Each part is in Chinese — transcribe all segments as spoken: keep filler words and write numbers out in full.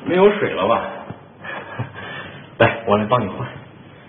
没有水了吧？来，我来帮你换。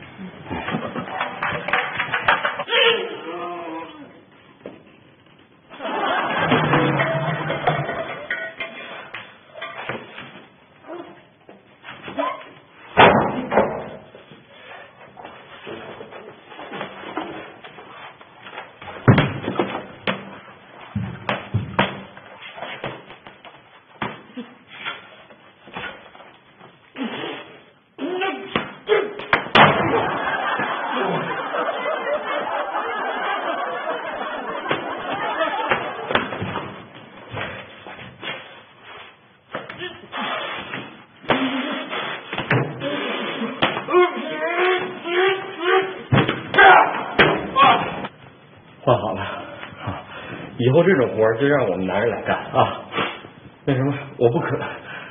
换好了，以后这种活就让我们男人来干啊。那什么，我不渴。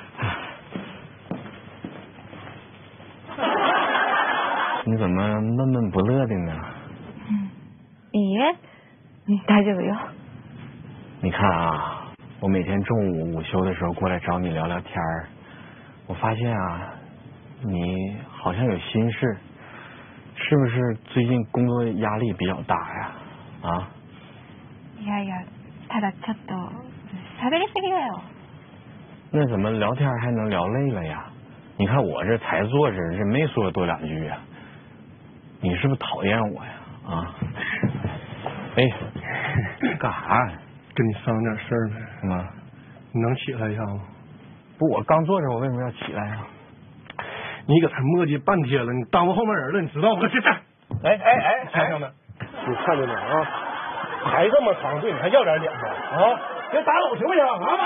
你怎么闷闷不乐的呢？ 嗯，いいえ、大丈夫よ。 你看啊，我每天中午午休的时候过来找你聊聊天儿，我发现啊，你好像有心事，是不是最近工作压力比较大呀？啊？ いやいや、ただちょっと喋りすぎだよ。 那怎么聊天还能聊累了呀？你看我这才坐着，这没说多两句呀。你是不是讨厌我呀？啊？哎，干啥呀？ 跟你商量点事儿呗。 啊？ 你能起来一下吗？ 不，我刚坐着，我为什么要起来呀？ 你搁这磨叽半天了，你耽误后面人了，你知道不？这这。 哎哎哎， 先生们，你看见没啊？排这么长队，你还要点脸吗？啊，别打扰行不行？啊，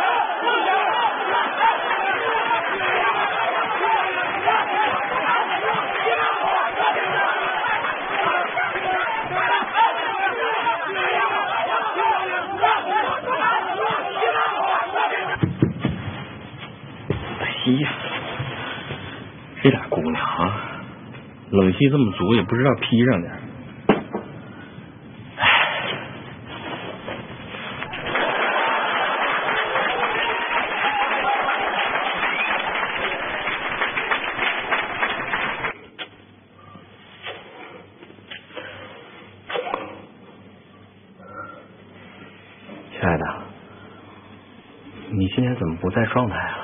哎呀，这俩姑娘啊，冷气这么足，也不知道披上点。亲爱的，你今天怎么不在状态啊？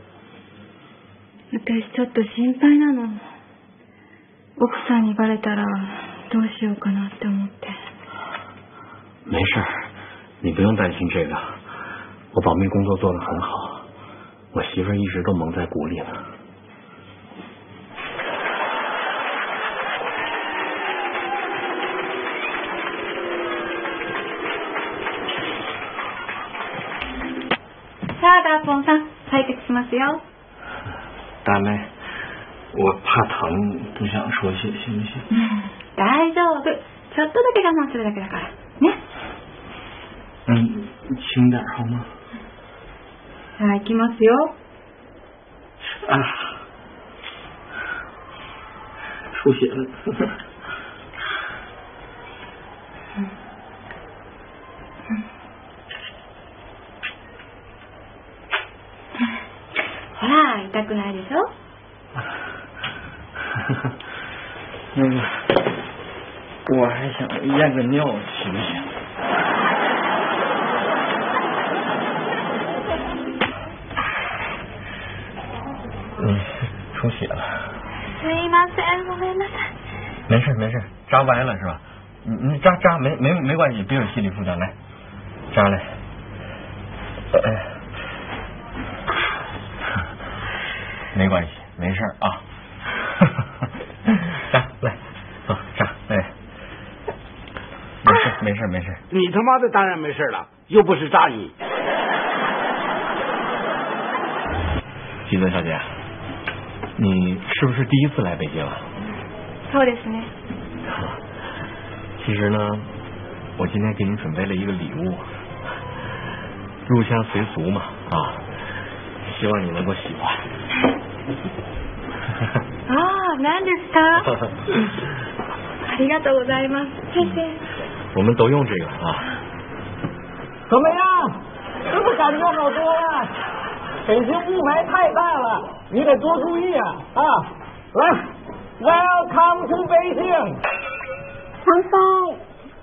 私ちょっと心配なの。奥さんにバレたらどうしようかなって思って。 没事，你不用担心这个，我保密工作做得很好，我媳妇儿一直都蒙在鼓里呢。 さあ、ダーポンさん、採血しますよ。 大妹，我怕疼，不想说些，行不行？ 嗯，大丈夫。ちょっとだけ我慢するだけだからね。 嗯，轻点好吗？ さあ、行きますよ。 啊，出血了。 嗯嗯ほら、痛くないでしょ？ 那个，我还想验个尿，行不行？嗯，出血了。 すいません、ごめんなさい。 没事没事，扎歪了是吧？你你扎扎没没没关系，别有心理负担，来扎来。哎。没关系，没事啊。扎来，走扎，哎，没事没事没事。 你他妈的当然没事了，又不是扎你。 吉泽小姐，你是不是第一次来北京啊？ そうですね。 其实呢，我今天给你准备了一个礼物，入乡随俗嘛啊，希望你能够喜欢。 ああ、何ですか？ありがとうございます。谢谢。 我们都用这个啊。 怎么样？是不是感觉好多了？ 北京雾霾太大了，你得多注意啊啊！来 ，Welcome to 北京。 乾杯。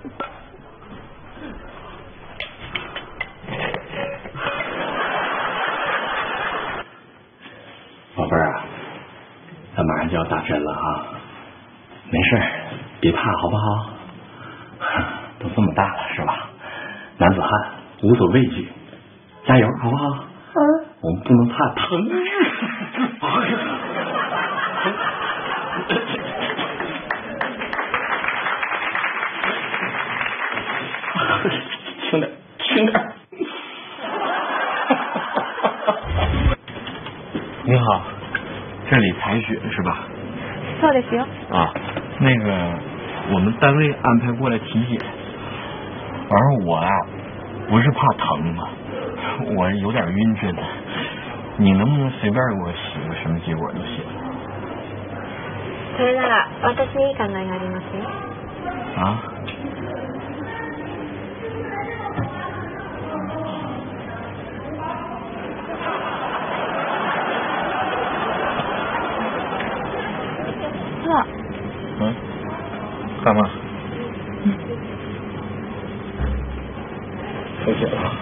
宝贝儿啊，咱马上就要打针了啊，没事，别怕好不好？都这么大了是吧？男子汉无所畏惧，加油好不好？嗯。我们不能怕疼。轻点，轻点。你好，这里采血是吧？ そうですよ。 啊，那个我们单位安排过来体检，完事我啊不是怕疼啊，我有点晕针，你能不能随便给我洗个什么结果就行？ それなら私にいい考えがありますよ。 啊？嗯，干嘛？休息了。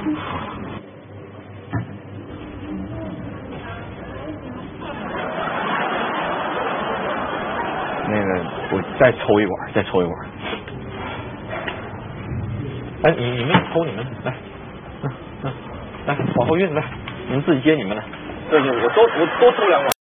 那个，我再抽一管，再抽一管。哎，你你们抽你们来，嗯嗯，来往后运来，你们自己接你们来。对对，我多我多抽两管。